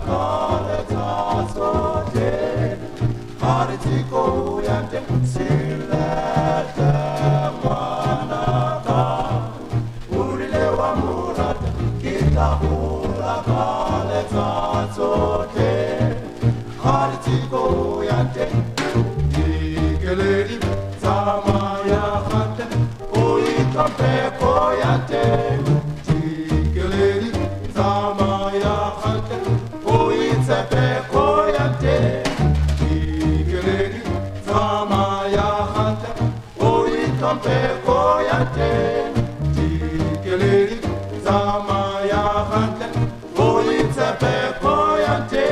Dikeledi, Samaya Hante, Uitapeko Yate. Dikeledi, Samaya Hante, Uitapeko Yate. Dikeledi, Samaya Hante, Uitapeko Yate. Dikeledi, Samaya Hante, Uitapeko Yate.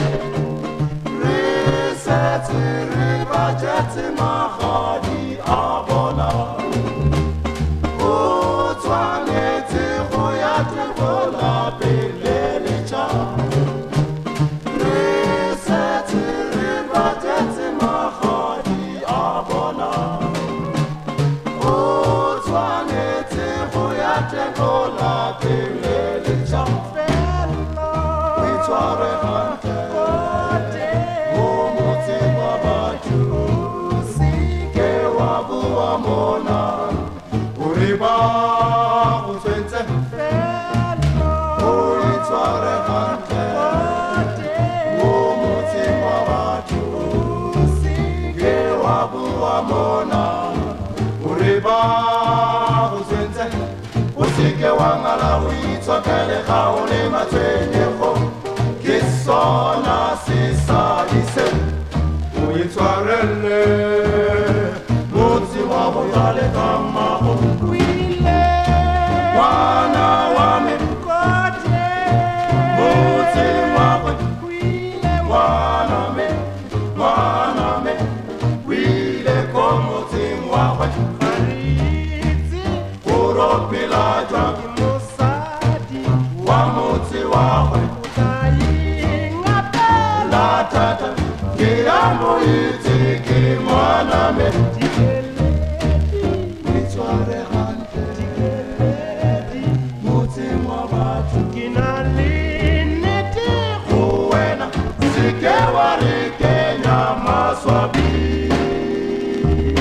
Jati mahadi abona Utwanete khoyate bola belelicha Resati riba jati mahadi abona Utwanete khoyate bola belelicha Witware hante Mona, Uriba, Usense, Uitware Hante, Umuti Mawatu, Gewabu Amona, Uriba, Usense, Usike Wangala, Uitwakele Kaole Matwenyeko, Kisona Sisa Ise, Uitwarele. Yale kama wile wana wame kote Muti mwawe wile wana me wile komuti mwawe Hariti Uropila jaki musadi Wamuti wawe Utayinga pela Tata Kiamu itiki mwana me Kenya maswabi